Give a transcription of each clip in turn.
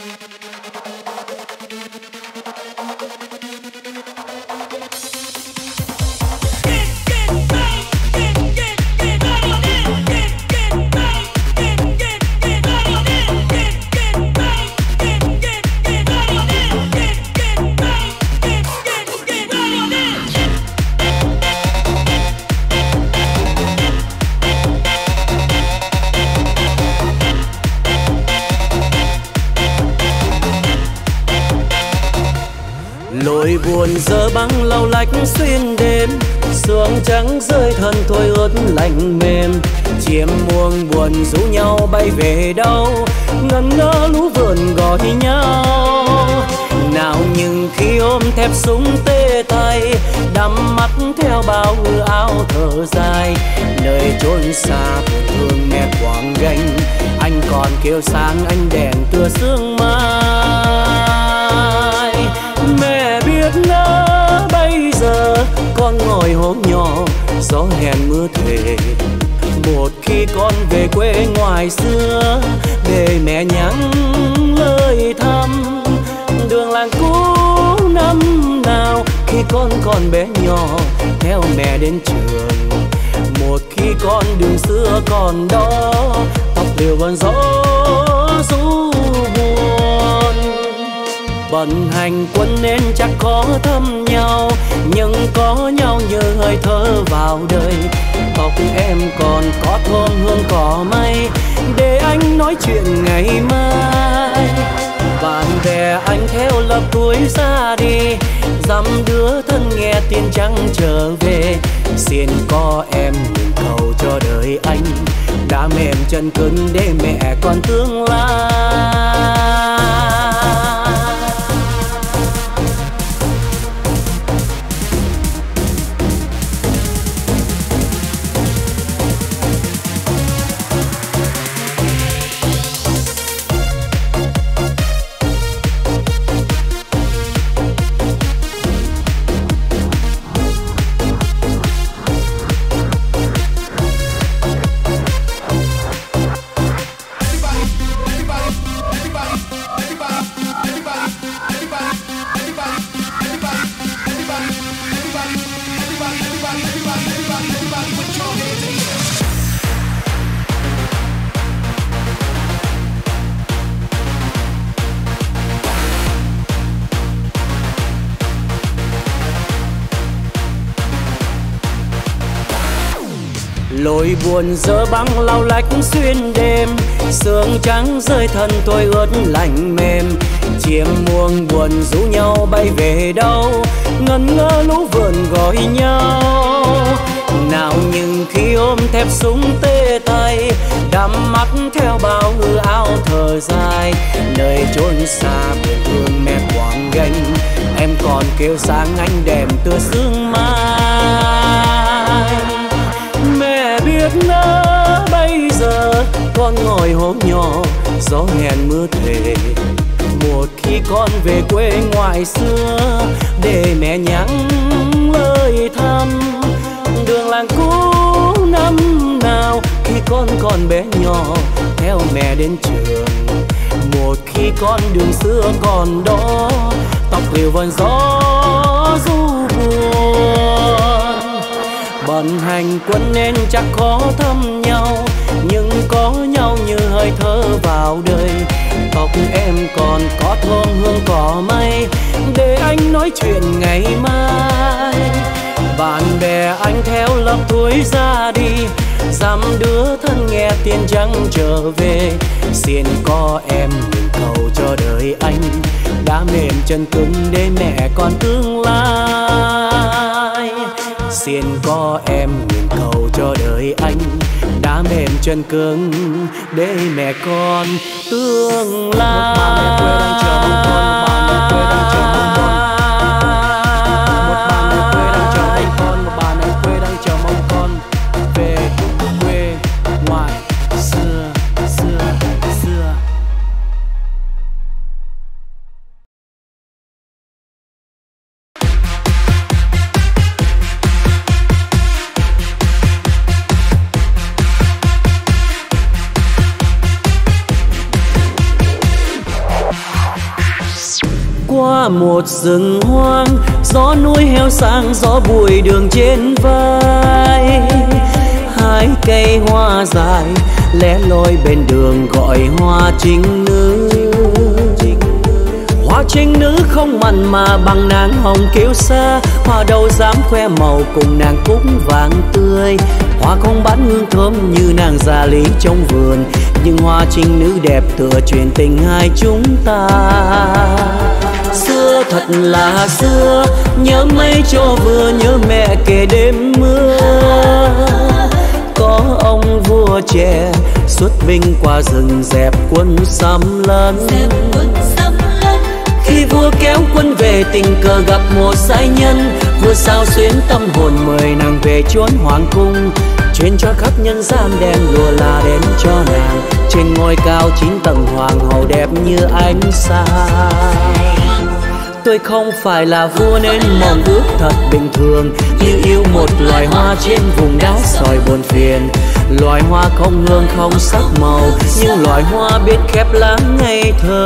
Lối buồn giờ băng lau lách xuyên đêm, sương trắng rơi thân thôi ướt lạnh mềm. Chiêm muông buồn rủ nhau bay về đâu, ngẩn ngơ lũ vườn gọi nhau. Nào nhưng khi ôm thép súng tê tay, đắm mắt theo bao áo thở dài. Nơi chốn xa buồn thương mẹ quảng gánh, anh còn kêu sáng ánh đèn tựa sương mai. Mẹ biết ngỡ bây giờ con ngồi hố nhỏ, gió hèn mưa thề. Một khi con về quê ngoài xưa, để mẹ nhắn lời thăm. Đường làng cũ năm nào khi con còn bé nhỏ, theo mẹ đến trường. Một khi con đường xưa còn đó, tóc đều vẫn gió ru buồn. Bận hành quân nên chắc khó thăm nhau, nhưng có nhau như hơi thở vào đời. Tóc em còn có thơm hương cỏ mây, để anh nói chuyện ngày mai. Bạn bè anh theo lớp tuổi ra đi, dăm đứa thân nghe tin trắng trở về. Xin có em nguyện cầu cho đời anh, đã mềm chân cứng để mẹ còn tương lai. Lối buồn giờ băng lau lách xuyên đêm, sương trắng rơi thân tôi ướt lạnh mềm. Chiêm muông buồn rủ nhau bay về đâu, ngẩn ngơ lũ vườn gọi nhau. Nào nhưng khi ôm thép súng tê tay, đắm mắt theo bao áo thở dài. Nơi chốn xa buồn thương mẹ quảng gánh, em còn kêu sáng ánh đèn tựa sương mai. Mẹ biết ngỡ bây giờ con ngồi hố nhỏ, gió hèn mưa thề. Một khi con về quê ngoài xưa, để mẹ nhắn lời thăm. Đường làng cũ năm nào khi con còn bé nhỏ, theo mẹ đến trường. Một khi con đường xưa còn đó, tóc liều vần gió ru buồn. Bận hành quân nên chắc khó thăm nhau, nhưng có nhau như hơi thở vào đời. Tóc em còn có thơm hương cỏ mây, để anh nói chuyện ngày mai. Bạn bè anh theo lớp tuổi ra đi, dăm đứa thân nghe tin trắng trở về. Xin có em nguyện cầu cho đời anh, đã mềm chân cứng để mẹ còn tương lai. Xin có em nguyện cầu cho đời anh, đã mềm chân cứng để mẹ con tương lai. Một bà mẹ quê đang chờ mong con, một bà mẹ quê đang chờ mong con. Một bà mẹ quê đang chờ mong con, một bà mẹ quê đang chờ mong con về quê ngoài xưa xưa xưa. qua một rừng hoang, gió núi heo sang, gió bụi đường trên vai. Hai cây hoa dài lẻ loi bên đường gọi hoa trinh nữ. Hoa trinh nữ không mặn mà bằng nàng hồng kiêu sa, hoa đâu dám khoe màu cùng nàng cúc vàng tươi. Hoa không bán hương thơm như nàng già lý trong vườn, nhưng hoa trinh nữ đẹp tựa truyền tình hai chúng ta. Xưa thật là xưa, nhớ mây cho vừa, nhớ mẹ kể đêm mưa. Có ông vua trẻ xuất binh qua rừng dẹp quân xâm lấn. Khi vua kéo quân về tình cờ gặp một giai nhân, vua sao xuyến tâm hồn mời nàng về chốn hoàng cung, truyền cho khắp nhân gian đem lùa là đến cho nàng. Trên ngôi cao 9 tầng hoàng hậu đẹp như ánh sao. Tôi không phải là vua nên mong ước thật bình thường, như yêu một loài hoa trên vùng đá sỏi buồn phiền. Loài hoa không hương không sắc màu, nhưng loài hoa biết khép lá ngây thơ.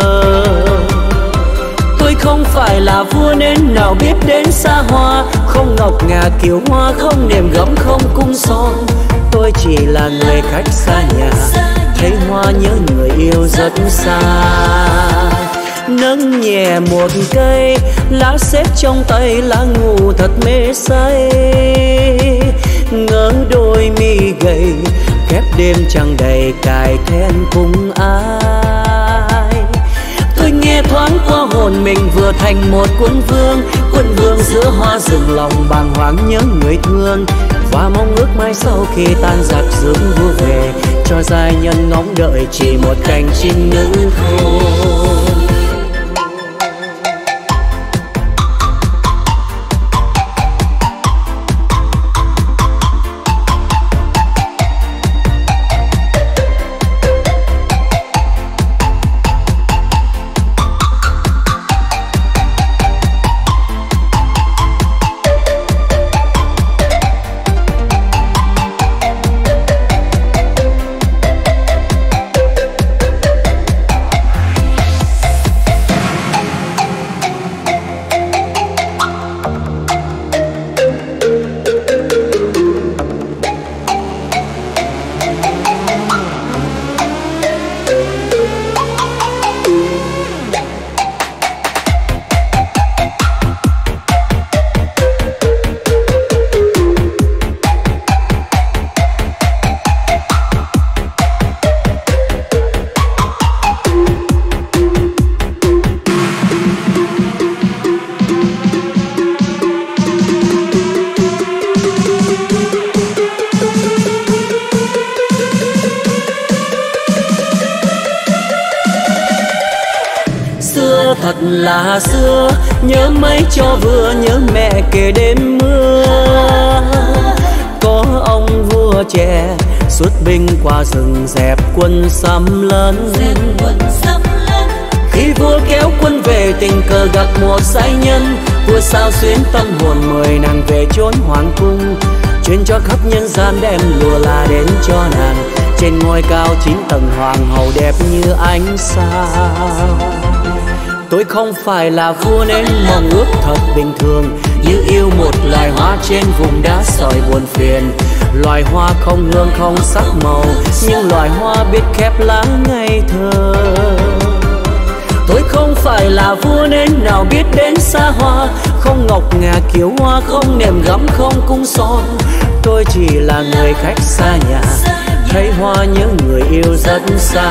Tôi không phải là vua nên nào biết đến xa hoa, không ngọc ngà kiều hoa, không niềm gấm không cung son. Tôi chỉ là người khách xa nhà, thấy hoa nhớ người yêu rất xa. Nâng nhẹ một cây lá xếp trong tay, lá ngủ thật mê say. Ngỡ đôi mi gầy khép đêm trăng đầy cài then cùng ai. Tôi nghe thoáng qua hồn mình vừa thành một quân vương giữa hoa rừng lòng bàng hoàng nhớ người thương. Và mong ước mai sau khi tan giặc dưỡng vua về, cho giai nhân ngóng đợi chỉ một cành trinh nữ thôi. Thật là xưa, nhớ mấy cho vừa, nhớ mẹ kể đêm mưa. Có ông vua trẻ xuất binh qua rừng dẹp quân xâm lấn. Khi vua kéo quân về tình cờ gặp một giai nhân, vua sao xuyến tâm hồn mời nàng về chốn hoàng cung, truyền cho khắp nhân gian đem lùa là đến cho nàng. Trên ngôi cao 9 tầng hoàng hậu đẹp như ánh sao. Tôi không phải là vua nên mong ước thật bình thường, như yêu một loài hoa trên vùng đá sỏi buồn phiền. Loài hoa không hương không sắc màu, nhưng loài hoa biết khép lá ngây thơ. Tôi không phải là vua nên nào biết đến xa hoa, không ngọc ngà kiều hoa, không nệm gấm không cung son. Tôi chỉ là người khách xa nhà, thấy hoa nhớ người yêu rất xa.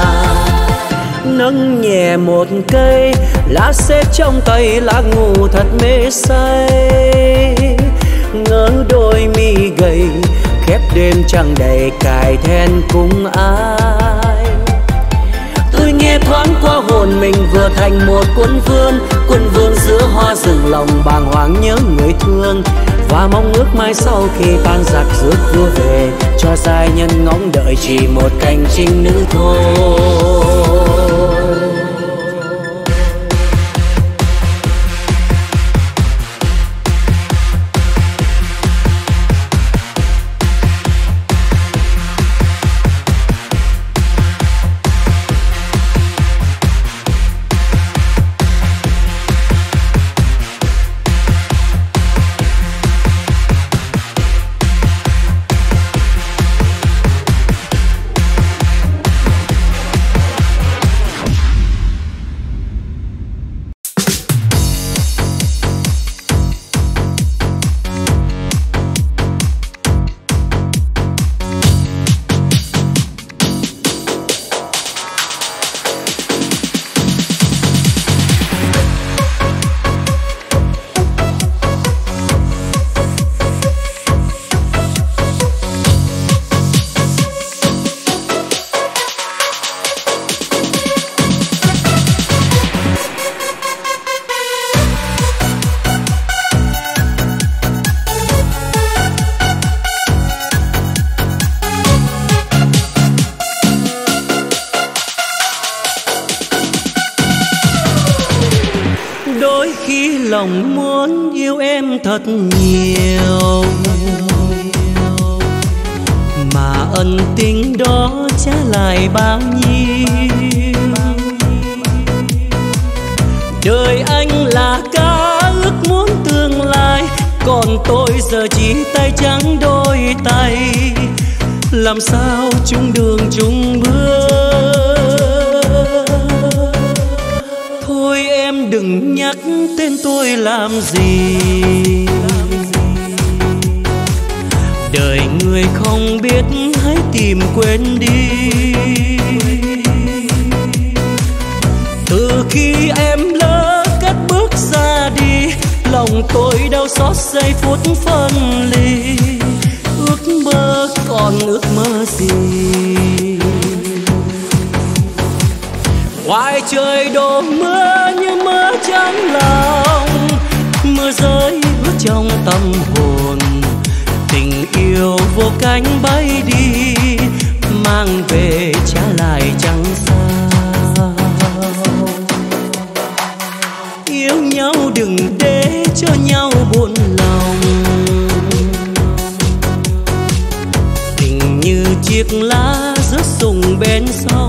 Nâng nhẹ một cây lá xếp trong tay, lá ngủ thật mê say. Ngỡ đôi mi gầy khép đêm trăng đầy cài then cùng ai. Tôi nghe thoáng qua hồn mình vừa thành một quân vương giữa hoa rừng lòng bàng hoàng nhớ người thương. Và mong ước mai sau khi tan giặc rước vua về, cho giai nhân ngóng đợi chỉ một cành trinh nữ thôi. lòng muốn yêu em thật nhiều, mà ân tình đó trả lại bao nhiêu. Đời anh là cá ước muốn tương lai, còn tôi giờ chỉ tay trắng đôi tay. Làm sao chung đường chung bước? Thôi em đừng nhắc tên tôi làm gì. Đời người không biết hãy tìm quên đi. Từ khi em lỡ cất bước ra đi, lòng tôi đau xót giây phút phân ly. Ước mơ còn ước mơ gì? Ngoài trời đổ mưa như mưa trong lòng, mưa rơi ướt trong tâm hồn. Tình yêu vô cánh bay đi, mang về trả lại chẳng sao. Yêu nhau đừng để cho nhau buồn lòng. Tình như chiếc lá rớt rụng bên sông.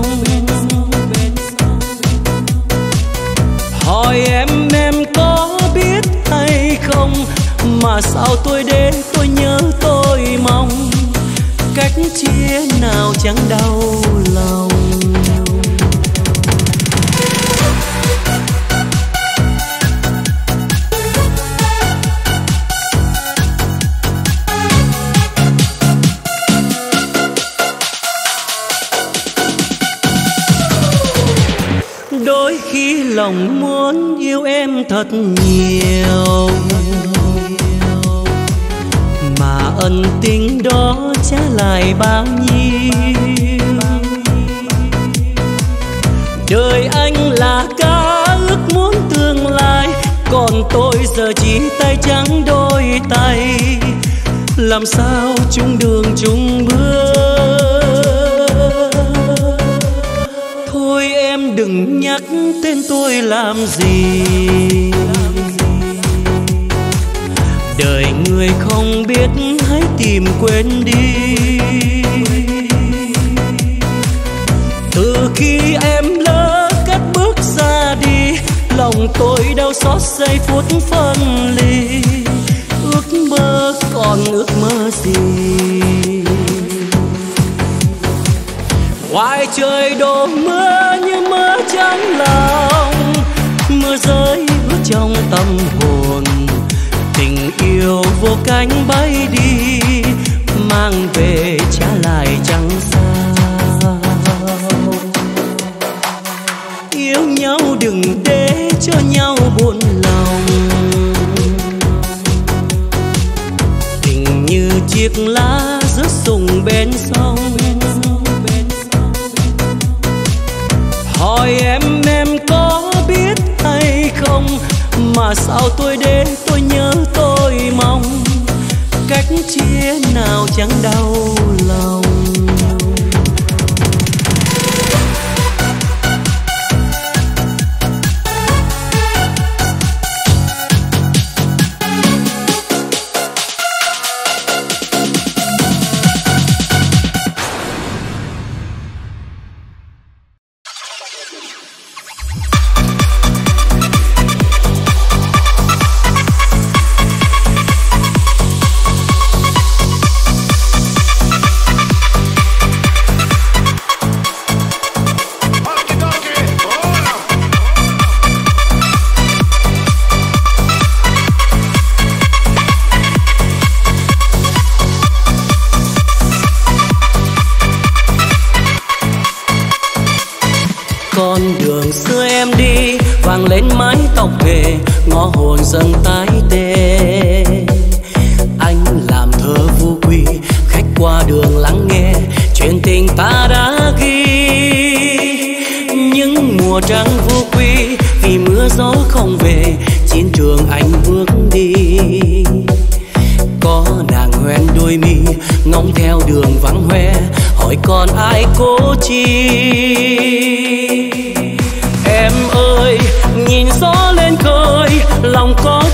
Hỏi em có biết hay không, mà sao tôi đến tôi nhớ tôi mong. Cách chia nào chẳng đau lòng. Đôi khi lòng muốn yêu em thật nhiều, mà ân tình đó trả lại bao nhiêu. Đời anh là cá ước muốn tương lai, còn tôi giờ chỉ tay trắng đôi tay. Làm sao chung đường chung bước? Thôi em đừng nhắc tên tôi làm gì. Đời người không biết hãy tìm quên đi. Từ khi em lỡ cất bước ra đi, lòng tôi đau xót giây phút phân ly. Ước mơ còn ước mơ gì? Ngoài trời đổ mưa như mưa trong lòng, mưa rơi ướt trong tâm hồn. Tình yêu vô cánh bay đi, mang về trả lại chẳng sao. Yêu nhau đừng để cho nhau buồn lòng. Tình như chiếc lá rớt rụng bên sông. Hỏi em có biết hay không, mà sao tôi đến tôi nhớ tôi mong. Cách chia nào chẳng đau lòng. Con đường xưa em đi vang lên mái tóc về, ngõ hồn dần tái tê. Anh làm thơ vô quy, khách qua đường lắng nghe chuyện tình ta đã ghi. Những mùa trăng vô quy vì mưa gió không về, chiến trường anh bước đi. Có nàng hoen đôi mi ngóng theo đường vắng hoe, hỏi còn ai cố chi. Em ơi nhìn gió lên khơi, lòng con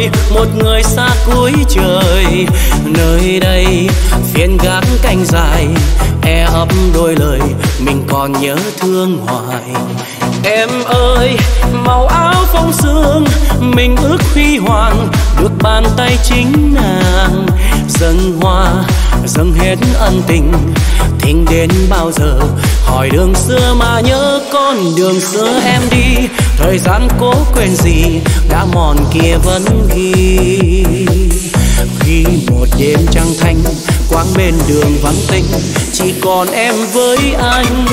vời một người xa cuối trời. Nơi đây phiên gác canh dài e ấp đôi lời mình còn nhớ thương hoài. Em ơi màu áo phong sương mình ước huy hoàng, được bàn tay chính nàng dâng hoa dâng hết ân tình. Tình đến bao giờ hỏi đường xưa mà nhớ con đường xưa em đi. Thời gian cố quên gì đã mòn kia vẫn ghi. Khi một đêm trăng thanh quãng bên đường vắng tĩnh, chỉ còn em với anh.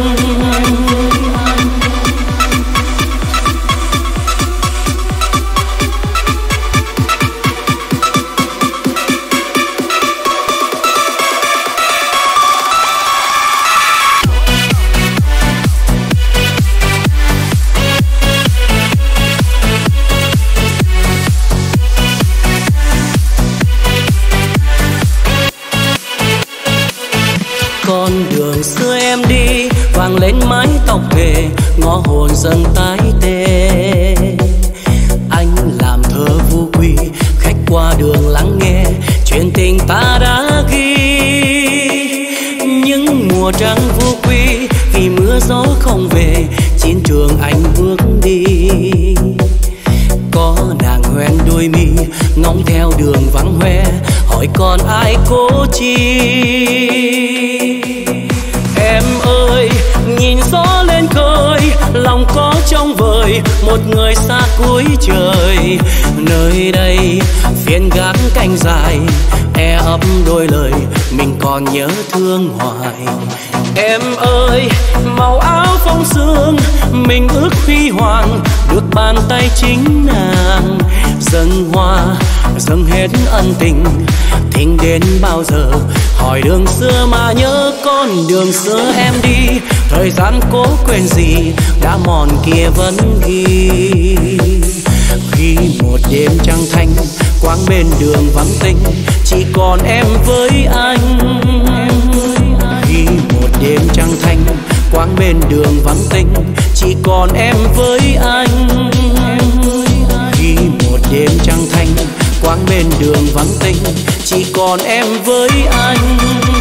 Con đường xưa em đi vang lên mái tóc về, ngõ hồn dần tái tê. Anh làm thơ vu quy, khách qua đường lắng nghe chuyện tình ta đã ghi. Những mùa trăng vu quy vì mưa gió không về, chiến trường anh bước đi. Có nàng hoen đôi mi ngóng theo đường vắng hoe, hỏi còn ai cố chi. Em ơi nhìn gió lên khơi, lòng có trong vời một người xa cuối trời. Nơi đây phiên gác canh dài e ấp đôi lời mình còn nhớ thương hoài. Em ơi màu áo phong sương mình ước huy hoàng, được bàn tay chính nàng dâng hoa dâng hết ân tình. Tình đến bao giờ hỏi đường xưa mà nhớ con đường xưa em đi. Thời gian cố quên gì đã mòn kia vẫn ghi. Khi một đêm trăng thanh quãng bên đường vắng tĩnh, chỉ còn em với anh. Khi một đêm trăng thanh quãng bên đường vắng tĩnh, chỉ còn em với anh. Khi một đêm trăng thanh quãng bên đường vắng tĩnh, chỉ còn em với anh.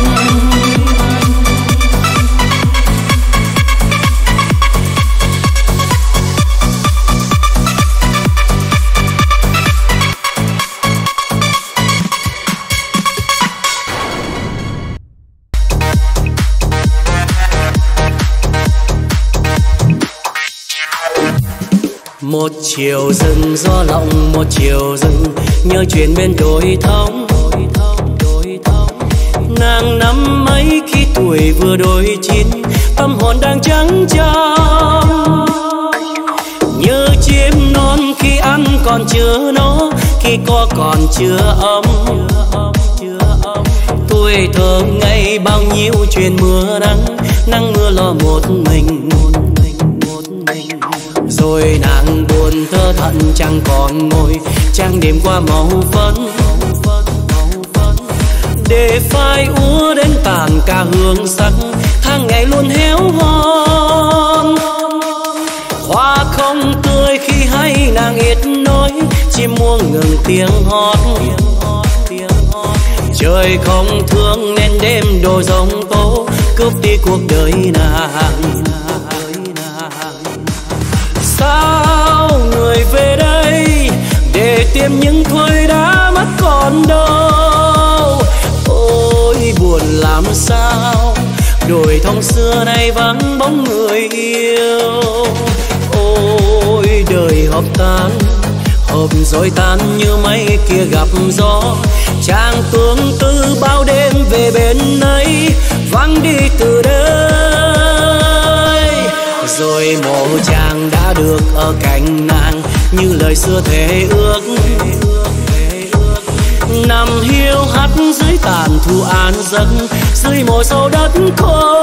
Một chiều rừng gió lộng một chiều rừng, nhớ chuyện bên đồi thông. Nàng năm mấy khi tuổi vừa đôi chín, tâm hồn đang trắng trong. Nhớ chim non khi ăn còn chưa no, khi có còn chưa ấm. Tuổi thơ ngày bao nhiêu chuyện mưa nắng, nắng mưa lo một mình. Rồi nàng buồn thơ thận chẳng còn ngồi, trang điểm qua màu phấn. Để phai úa đến tàn cả hương sắc, tháng ngày luôn héo hon. Hoa không tươi khi hay nàng ít nói, chim muông ngừng tiếng hót. Trời không thương nên đêm đổ giông tố, cướp đi cuộc đời nàng. Sao người về đây để tìm những thôi đã mất còn đâu. Ôi buồn làm sao, đồi thông xưa nay vắng bóng người yêu. Ôi đời hợp tan, hợp rồi tan như mây kia gặp gió. Chàng tương tư bao đêm về bên ấy, vắng đi từ đây. Rồi mộ chàng đã được ở cạnh nàng, như lời xưa thề ước. Nằm hiu hắt dưới tàn thu an giấc, dưới mộ sâu đất khô.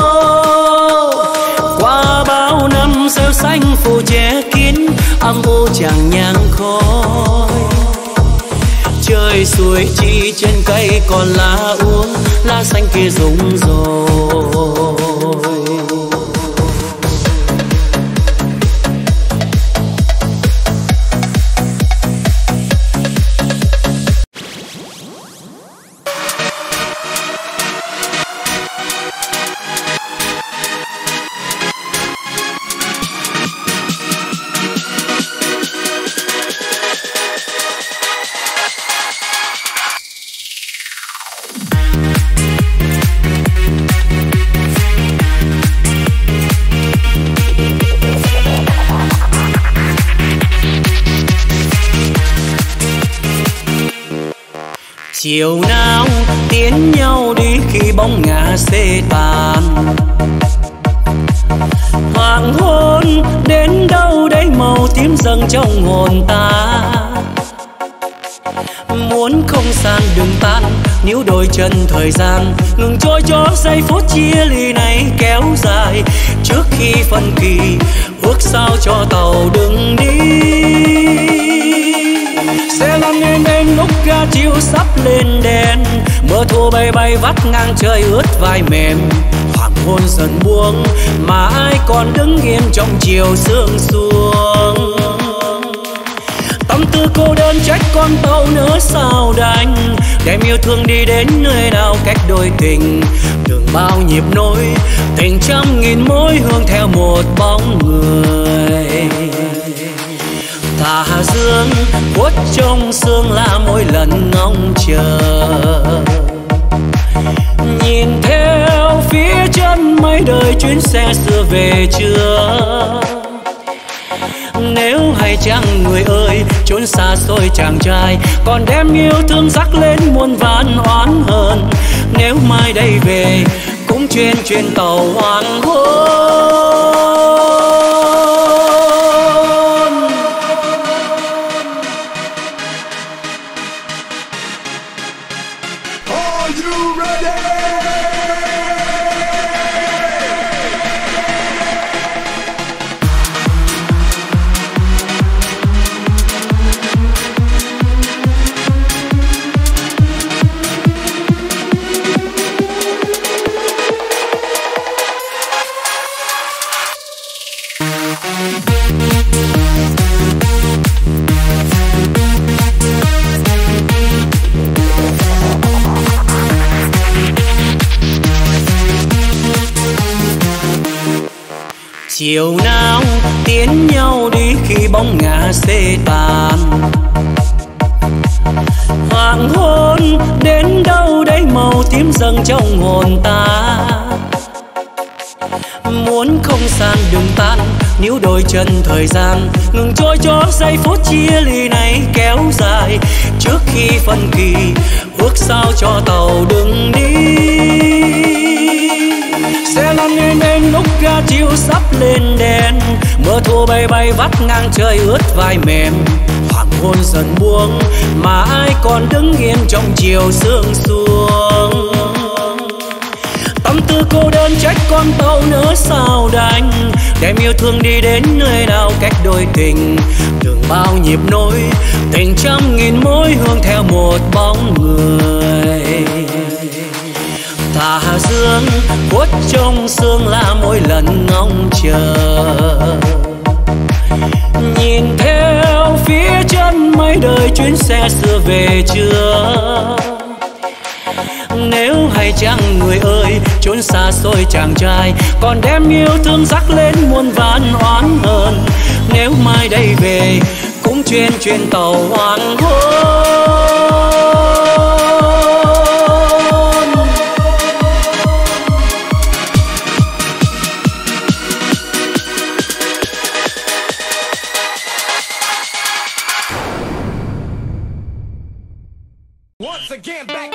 Qua bao năm rêu xanh phủ che kín, âm u chàng nhang khói. Trời suối chi trên cây còn lá úa, lá xanh kia rụng rồi. Chiều nào tiến nhau đi khi bóng ngả xê tàn. Hoàng hôn đến đâu đấy màu tím dâng trong hồn ta. Muốn không gian đừng tan, níu đôi chân thời gian ngừng trôi cho giây phút chia ly này kéo dài. Trước khi phân kỳ ước sao cho tàu đừng đi. Sẽ lăn lên bên lúc ga chiều sắp lên đèn. Mưa thu bay bay vắt ngang trời ướt vai mềm. Hoàng hôn dần buông mà ai còn đứng yên trong chiều sương xuống. Tâm tư cô đơn trách con tàu nữa sao đành. Đem yêu thương đi đến nơi nào cách đôi tình. Đường bao nhịp nối tình trăm nghìn mối hương theo một bóng người. Tà dương khuất trong sương là mỗi lần ngóng chờ. Nhìn theo phía chân mấy đời chuyến xe xưa về chưa. Nếu hay chăng người ơi chốn xa xôi chàng trai còn đem yêu thương rắc lên muôn vàn oán hờn. Nếu mai đây về cũng chuyên tàu hoàng hôn. Chiều nào tiến nhau đi khi bóng ngả xê tàn. Hoàng hôn đến đâu đấy màu tím dâng trong hồn ta. Muốn không gian đừng tan, níu đôi chân thời gian ngừng trôi cho giây phút chia ly này kéo dài. Trước khi phân kỳ ước sao cho tàu đừng đi. Sẽ lăn lên bên lúc ga chiều sắp lên đèn. Mưa thu bay bay vắt ngang trời ướt vai mềm. Hoàng hôn dần buông mà ai còn đứng yên trong chiều sương xuống. Tâm tư cô đơn trách con tàu nữa sao đành. Đem yêu thương đi đến nơi nào cách đôi tình. Đường bao nhịp nối tình trăm nghìn mối hương theo một bóng người. Tà dương khuất trong sương là mỗi lần ngóng chờ. Nhìn theo phía chân mấy đời chuyến xe xưa về chưa. Nếu hay chăng người ơi chốn xa xôi chàng trai còn đem yêu thương rắc lên muôn vàn oán hờn. Nếu mai đây về cũng chuyên tàu hoàng hôn. Once again, back.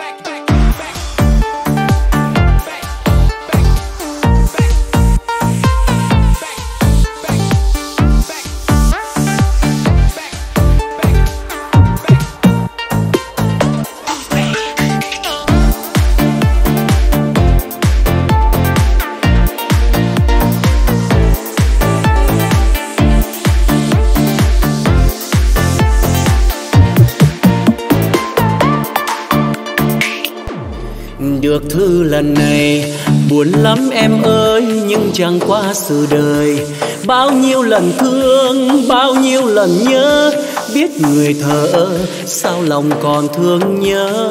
Được thư lần này buồn lắm em ơi, nhưng chẳng qua sự đời. Bao nhiêu lần thương, bao nhiêu lần nhớ, biết người thờ sao lòng còn thương nhớ.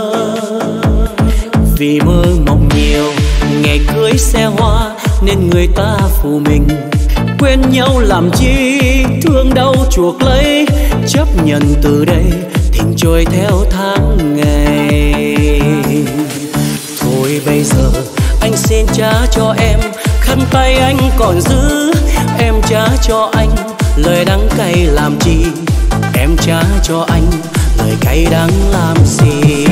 Vì mơ mộng nhiều, ngày cưới xe hoa nên người ta phụ mình. Quên nhau làm chi, thương đau chuộc lấy, chấp nhận từ đây tình trôi theo tháng ngày. Thôi bây giờ anh xin trả cho em khăn tay anh còn giữ, em trả cho anh lời đắng cay làm chi. Em trả cho anh lời cay đắng làm gì.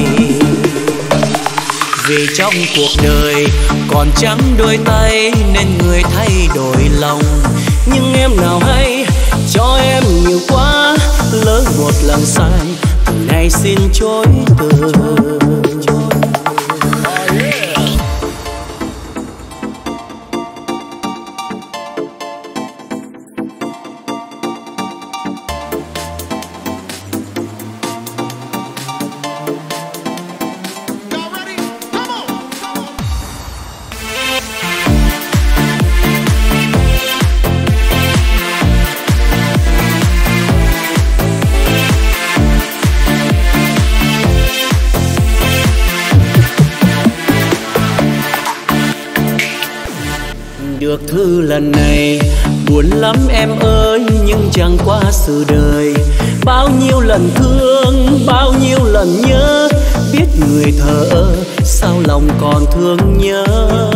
Vì trong cuộc đời còn trắng đôi tay nên người thay đổi lòng. Nhưng em nào hay cho em nhiều quá, lỡ một lần sai từ nay xin chối từ. Được thư lần này buồn lắm em ơi, nhưng chẳng qua sự đời. Bao nhiêu lần thương, bao nhiêu lần nhớ, biết người thờ ơ, sao lòng còn thương nhớ.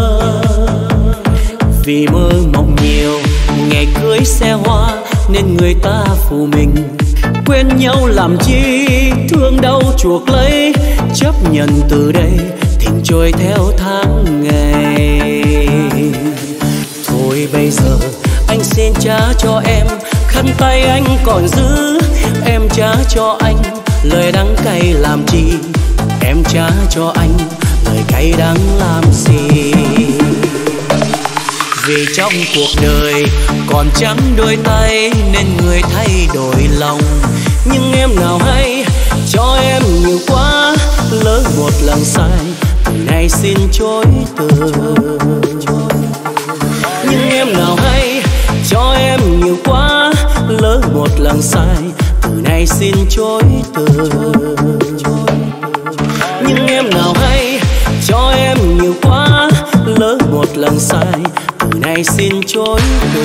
Vì mơ mộng nhiều, ngày cưới xe hoa, nên người ta phụ mình. Quên nhau làm chi, thương đau chuộc lấy, chấp nhận từ đây, tình trôi theo tháng ngày. Thôi bây giờ anh xin trả cho em khăn tay anh còn giữ, em trả cho anh lời đắng cay làm chi, em trả cho anh lời cay đắng làm gì. Vì trong cuộc đời còn trắng đôi tay nên người thay đổi lòng. Nhưng em nào hay cho em nhiều quá, lỡ một lần sai từ nay xin chối từ. Nhưng em nào hay cho em nhiều quá, lỡ một lần sai từ nay xin chối từ. Nhưng em nào hay cho em nhiều quá, lỡ một lần sai từ nay xin chối từ.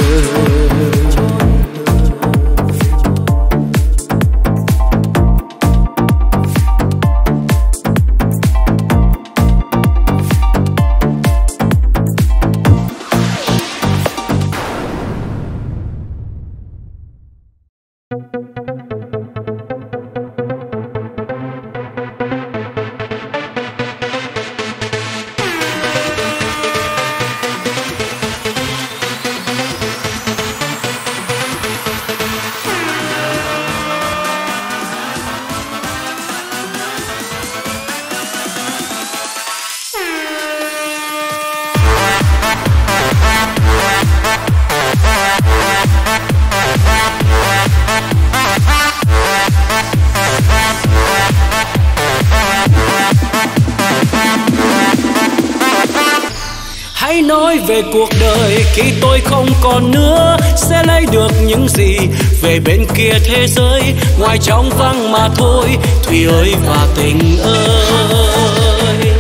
Nói về cuộc đời khi tôi không còn nữa, sẽ lấy được những gì về bên kia thế giới, ngoài trong vắng mà thôi. Thùy ơi và tình ơi,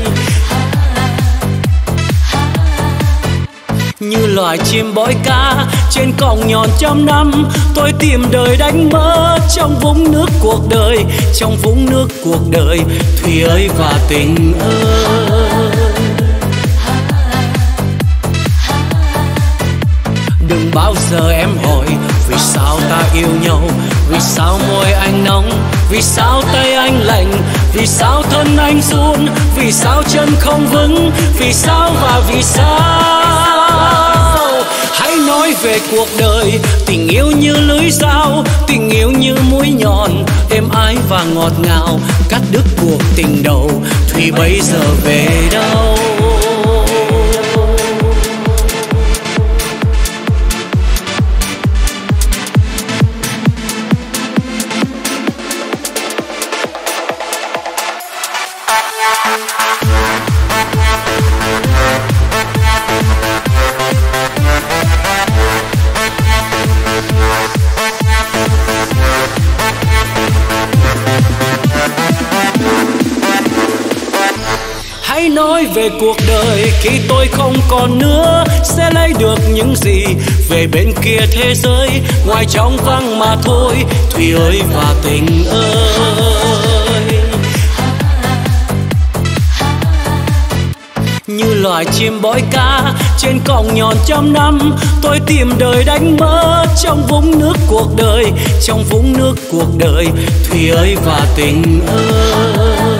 như loài chim bói cá trên còng nhọn trăm năm, tôi tìm đời đánh mơ trong vũng nước cuộc đời, trong vũng nước cuộc đời. Thùy ơi và tình ơi, đừng bao giờ em hỏi vì sao ta yêu nhau, vì sao môi anh nóng, vì sao tay anh lạnh, vì sao thân anh run, vì sao chân không vững, vì sao và vì sao. Hãy nói về cuộc đời, tình yêu như lưỡi dao, tình yêu như mũi nhọn, êm ái và ngọt ngào, cắt đứt cuộc tình đầu. Thùy bây giờ về đâu? Hãy nói về cuộc đời khi tôi không còn nữa, sẽ lấy được những gì về bên kia thế giới, ngoài trong vắng mà thôi. Thùy ơi và tình ơi, Như loài chim bói cá trên còng nhọn trăm năm, tôi tìm đời đánh mất trong vũng nước cuộc đời, trong vũng nước cuộc đời. Thủy ơi và tình ơi,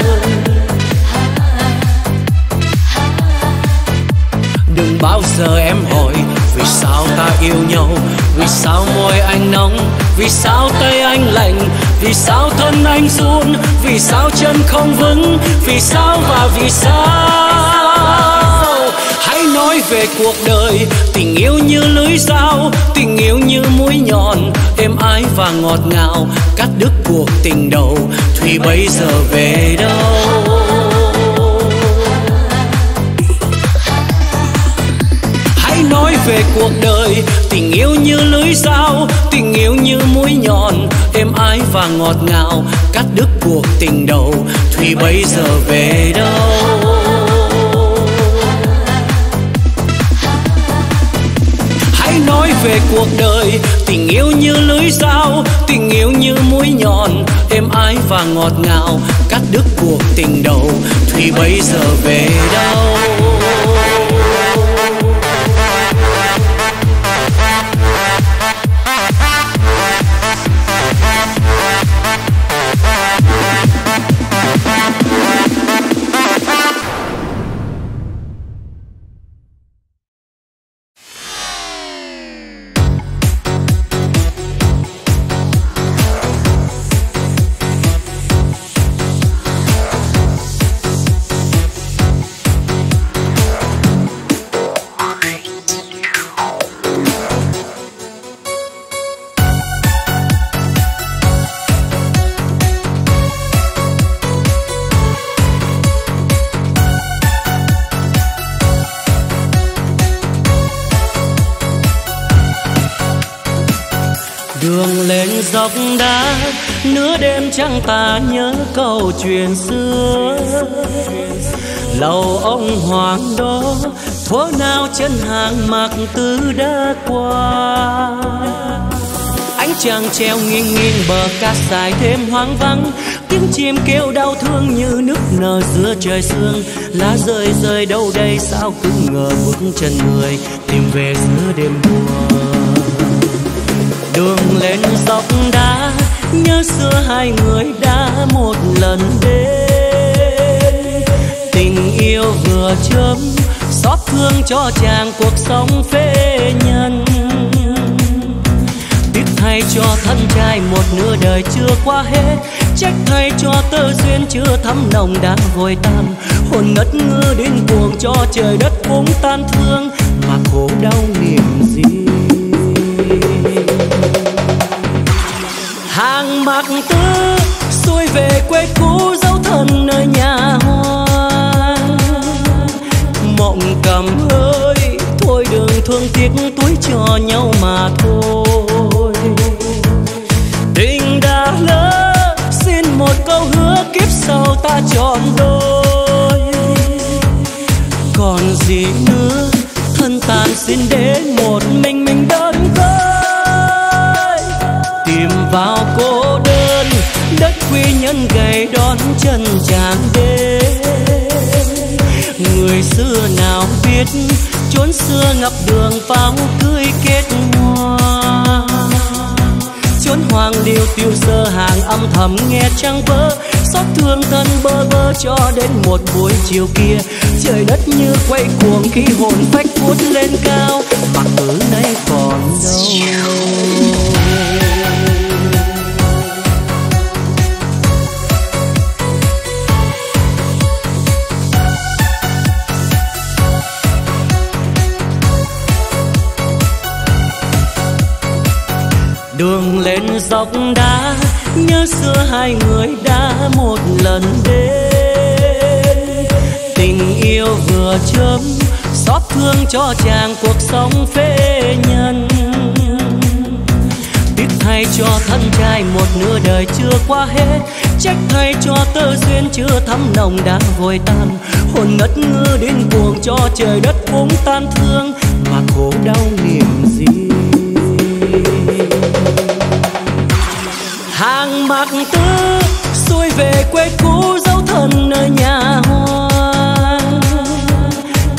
đừng bao giờ em hỏi vì sao ta yêu nhau, vì sao môi anh nóng, vì sao tay anh lạnh, vì sao thân anh run, vì sao chân không vững, vì sao và vì sao. Hãy nói về cuộc đời, tình yêu như lưỡi dao, tình yêu như mũi nhọn, êm ái và ngọt ngào, cắt đứt cuộc tình đầu. Thủy bây giờ về đâu? Nói về cuộc đời, tình yêu như lưỡi dao, tình yêu như mũi nhọn, êm ái và ngọt ngào, cắt đứt cuộc tình đầu. Thủy bây giờ về đâu? Hãy nói về cuộc đời, tình yêu như lưỡi dao, tình yêu như mũi nhọn, êm ái và ngọt ngào, cắt đứt cuộc tình đầu. Thủy bây giờ về đâu? Đường lên dốc đá, nửa đêm trăng ta nhớ câu chuyện xưa. Lầu ông hoàng đó, thuở nào chân hàng mặc tư đã qua. Ánh trăng treo nghiêng nghiêng bờ cát dài thêm hoang vắng, tiếng chim kêu đau thương như nước nở giữa trời sương. Lá rơi rơi đâu đây sao cứ ngờ bước chân người tìm về giữa đêm mùa. Đường lên dốc đá, nhớ xưa hai người đã một lần đến. Tình yêu vừa chớm, xót thương cho chàng cuộc sống phế nhân. Tiếc thay cho thân trai một nửa đời chưa qua hết, trách thay cho tơ duyên chưa thắm nồng đã vội tan. Hồn ngất ngơ đến cuồng cho trời đất cũng tan thương, mà khổ đau niềm gì. Hàng mặc tư xuôi về quê cũ dấu thân nơi nhà hoang. Mộng cầm ơi thôi đừng thương tiếc tuổi cho nhau mà thôi. Tình đã lỡ xin một câu hứa kiếp sau ta trọn đôi. Còn gì nữa thân tàn xin đến một mình đơn côi. Tìm vào cô đơn, đất quy nhân gầy đón chân chàng đến. Người xưa nào biết chốn xưa ngập đường pháo cưới kết hoa. Chốn hoàng liêu tiêu sơ hàng âm thầm nghe trăng vỡ. Xót thương thân bơ vơ cho đến một buổi chiều kia. Trời đất như quay cuồng khi hồn phách vút lên cao, mà từ nay còn đâu. Đường lên dốc đá, nhớ xưa hai người đã một lần đến. Tình yêu vừa chớm, xót thương cho chàng cuộc sống phế nhân. Tiếc thay cho thân trai một nửa đời chưa qua hết, trách thay cho tơ duyên chưa thắm nồng đã vội tan. Hồn ngất ngơ đến cuồng cho trời đất cũng tan thương, mà khổ đau niềm gì. Hàng mặc tư xuôi về quê cũ dấu thân nơi nhà hoang.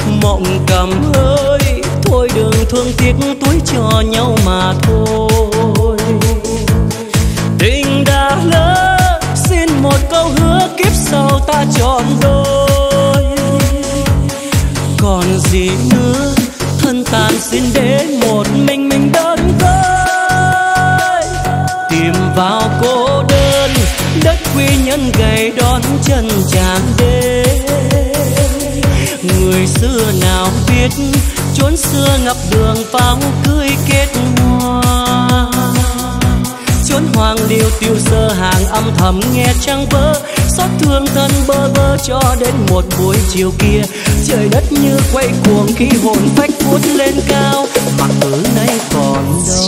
lầm ơi, thôi đừng thương tiếc tuổi cho nhau mà thôi. Tình đã lỡ, xin một câu hứa kiếp sau ta trọn đôi. Còn gì nữa, thân tàn xin để một mình đơn côi. Tìm vào cô đơn, đất quy nhân gầy đón chân chàng đến. Người xưa nào biết, chốn xưa ngập đường pháo cưới kết hoa. Chốn hoàng liêu tiêu sơ hàng âm thầm nghe trăng vỡ. Xót thương thân bơ vơ cho đến một buổi chiều kia. Trời đất như quay cuồng khi hồn phách vút lên cao. Mà từ nay còn đâu.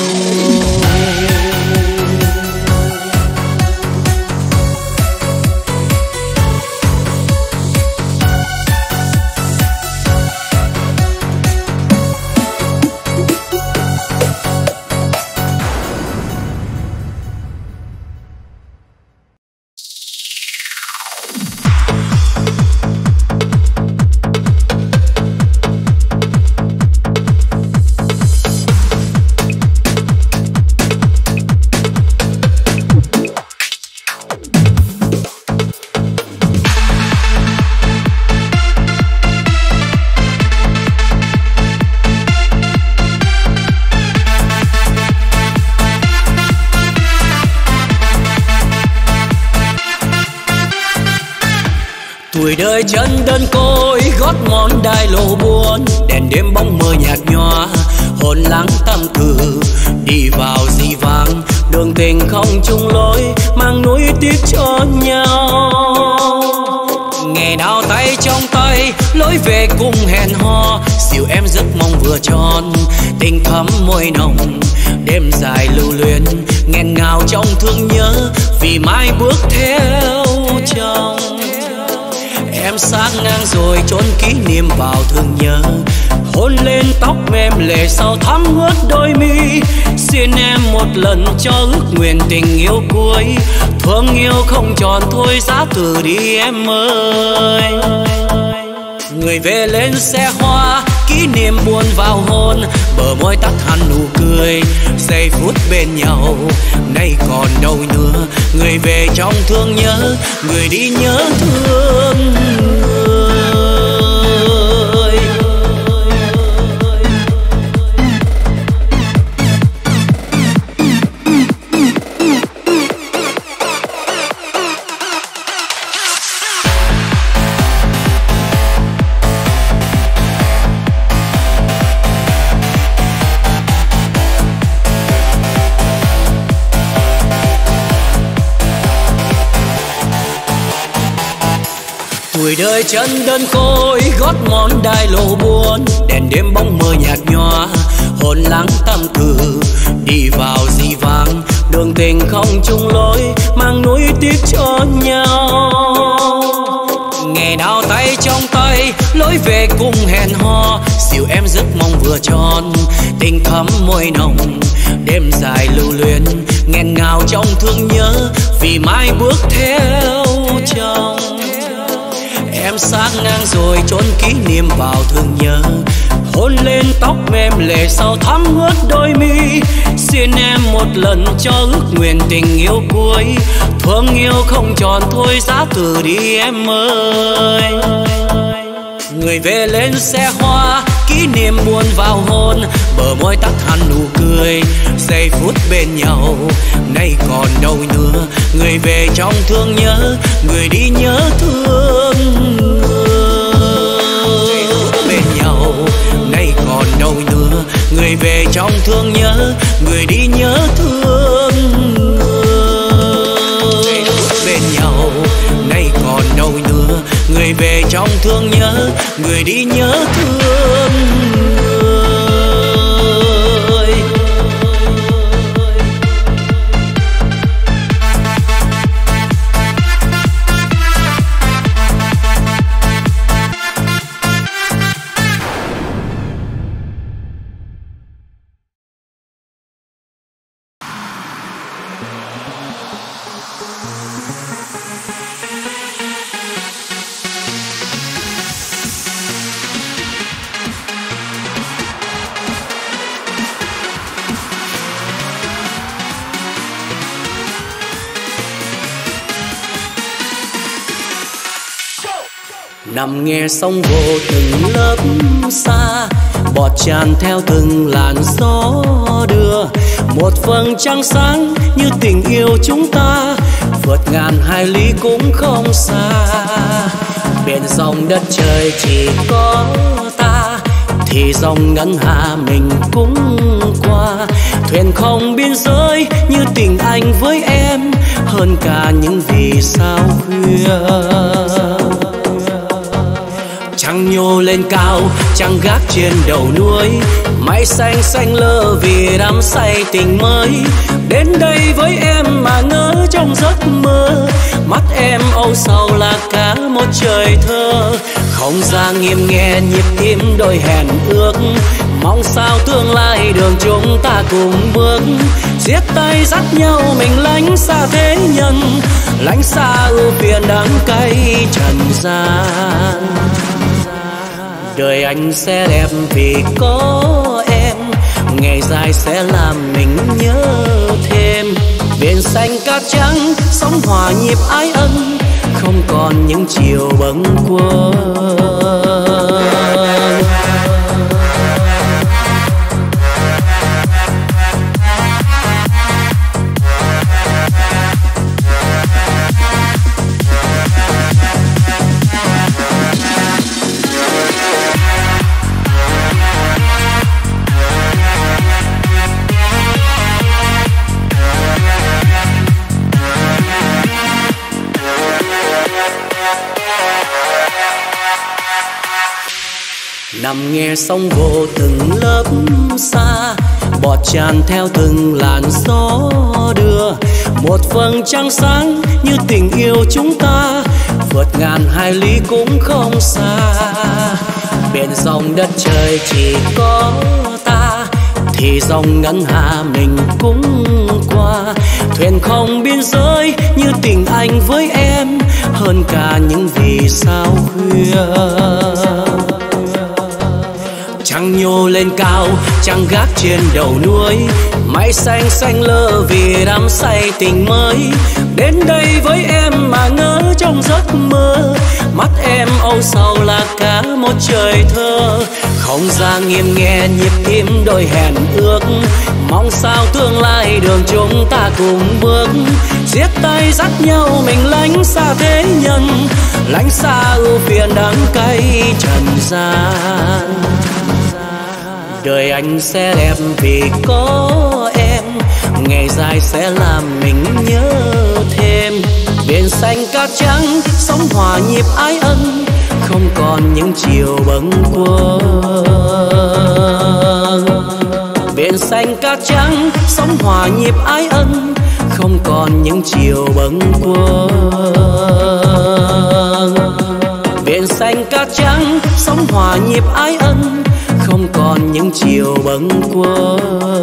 Tuổi đời chân đơn côi gót mòn đai lộ buồn. Đèn đêm bóng mờ nhạt nhòa, hồn lắng tâm tư đi vào dĩ vãng. Đường tình không chung lối, mang núi tiếc cho nhau. Ngày nào tay trong tay, lối về cùng hẹn hò. Dìu em giấc mong vừa tròn, tình thắm môi nồng. Đêm dài lưu luyến, nghẹn ngào trong thương nhớ. Vì mai bước theo chồng. Em sáng ngang rồi trốn kỷ niệm vào thương nhớ. Hôn lên tóc mềm lệ sau thắm ướt đôi mi. Xin em một lần cho ước nguyện tình yêu cuối. Thương yêu không tròn thôi giá từ đi em ơi. Người về lên xe hoa, kỷ niệm buồn vào hôn. Bờ môi tắt hẳn nụ cười, giây phút bên nhau nay còn đâu nữa. Người về trong thương nhớ, người đi nhớ thương người. Tuổi đời chân đơn côi gót mòn đai lộ buồn. Đèn đêm bóng mờ nhạt nhòa, hồn lắng tâm tư đi vào dĩ vãng. Đường tình không chung lối, mang núi tiếc cho nhau. Ngày nào tay trong tay, lối về cùng hẹn hò. Dìu em giấc mong vừa tròn, tình thắm môi nồng. Đêm dài lưu luyến, nghẹn ngào trong thương nhớ. Vì mai bước theo chồng. Em sáng ngang rồi trốn kỷ niệm vào thương nhớ. Hôn lên tóc mềm lệ sau thắm ướt đôi mi. Xin em một lần cho ước nguyện tình yêu cuối. Thương yêu không tròn thôi giá từ đi em ơi. Người về lên xe hoa, kỷ niệm buồn vào hôn. Bờ môi tắt hẳn nụ cười, giây phút bên nhau nay còn đâu nữa. Người về trong thương nhớ, người đi nhớ thương người. Bên nhau nay còn đâu nữa. Người về trong thương nhớ, người đi nhớ thương người. Bên nhau nay còn đâu nữa. Người về trong thương nhớ, người đi nhớ thương người. nằm nghe sóng vỗ từng lớp xa, bọt tràn theo từng làn gió đưa. Một vầng trăng sáng như tình yêu chúng ta, vượt ngàn hải lý cũng không xa. Biển dòng đất trời chỉ có ta, thì dòng ngân hà mình cũng qua. Thuyền không biên giới như tình anh với em, hơn cả những vì sao khuya. Trăng nhô lên cao, trăng gác trên đầu núi, mây xanh xanh lơ vì đắm say tình mới. Đến đây với em mà ngỡ trong giấc mơ, mắt em âu sầu là cả một trời thơ. Không gian nghiêm nghe nhịp tim đôi hẹn ước, mong sao tương lai đường chúng ta cùng bước. Siết tay dắt nhau mình lánh xa thế nhân, lánh xa ưu phiền đắng cay trần gian. Đời anh sẽ đẹp vì có em, ngày dài sẽ làm mình nhớ thêm. Biển xanh cát trắng, sóng hòa nhịp ái ân, không còn những chiều bâng khuâng. Nằm nghe sóng vỗ từng lớp xa, bọt tràn theo từng làn gió đưa. Một vầng trăng sáng như tình yêu chúng ta, vượt ngàn hải lý cũng không xa. Biển dòng đất trời chỉ có ta, thì dòng ngân hà mình cũng qua. Thuyền không biên giới như tình anh với em, hơn cả những vì sao khuya. Trăng nhô lên cao, trăng gác trên đầu núi, mây xanh xanh lơ vì đắm say tình mới. Đến đây với em mà ngỡ trong giấc mơ, mắt em âu sầu là cả một trời thơ. Không gian nghiêm nghe nhịp tim đôi hẹn ước, mong sao tương lai đường chúng ta cùng bước. Siết tay dắt nhau mình lánh xa thế nhân, lánh xa ưu phiền đắng cay trần gian. Đời anh sẽ đẹp vì có em, ngày dài sẽ làm mình nhớ thêm. Biển xanh cát trắng, sóng hòa nhịp ái ân, không còn những chiều bâng khuâng. Biển xanh cát trắng, sóng hòa nhịp ái ân, không còn những chiều bâng khuâng. Biển xanh cát trắng, sóng hòa nhịp ái ân, không còn những chiều bâng khuâng.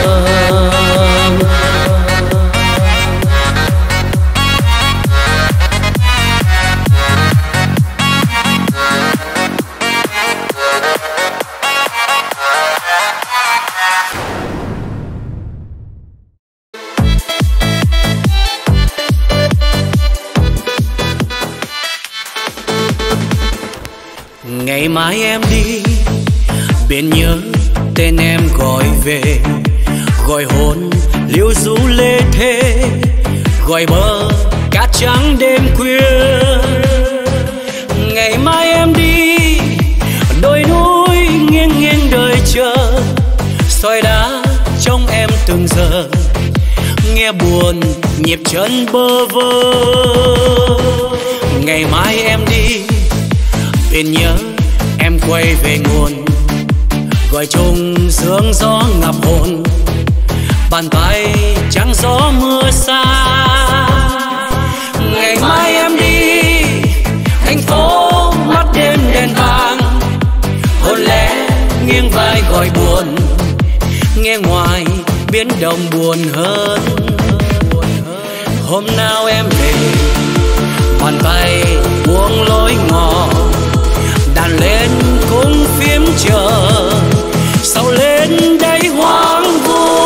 Ngày mai em đi, bên nhớ tên em gọi về, gọi hồn liêu du lê thế, gọi bờ cát trắng đêm khuya. Ngày mai em đi, đôi núi nghiêng nghiêng đời chờ, soi đá trong em từng giờ, nghe buồn nhịp chân bơ vơ. Ngày mai em đi, bên nhớ em quay về nguồn, gọi chung sương gió ngập hồn, bàn tay trắng gió mưa xa. Ngày mai em đi, thành phố mắt đêm đèn vàng, hồn lẽ nghiêng vai gọi buồn, nghe ngoài biến động buồn hơn. Hôm nào em về, bàn tay buông lối ngỏ, đàn lên cung phím chờ, sau lên đây hoang vu.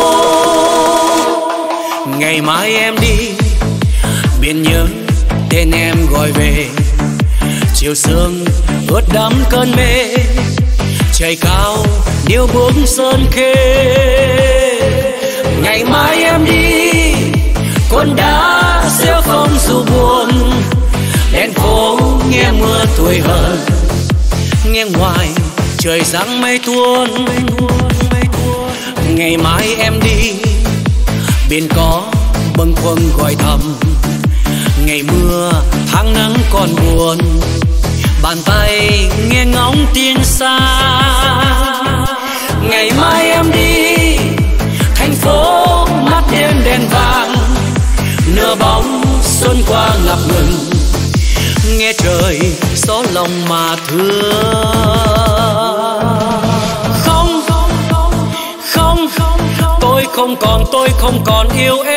Ngày mai em đi, biển nhớ tên em gọi về, chiều sương ướt đẫm cơn mê, trời cao điêu buông sơn khê. Ngày mai em đi con đã xéo phong dù buồn, đèn phố nghe mưa tuổi hờn, nghe ngoài trời giăng mây tuôn. Ngày mai em đi biển có bâng khuâng gọi thầm, ngày mưa tháng nắng còn buồn, bàn tay nghe ngóng tin xa. Ngày mai em đi thành phố mắt đêm đèn vàng, nửa bóng xuân qua ngập ngừng, nghe trời gió lòng mà thương. Không, tôi không còn yêu em.